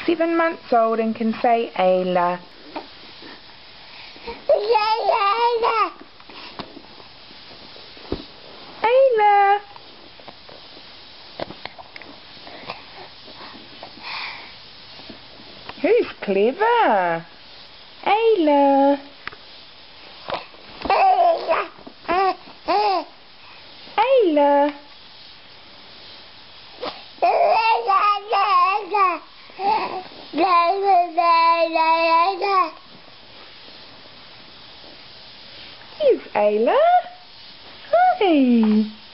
7 months old and can say Ayla. Ayla. Who's clever? Ayla. Ayla. Here's Ayla. Hi.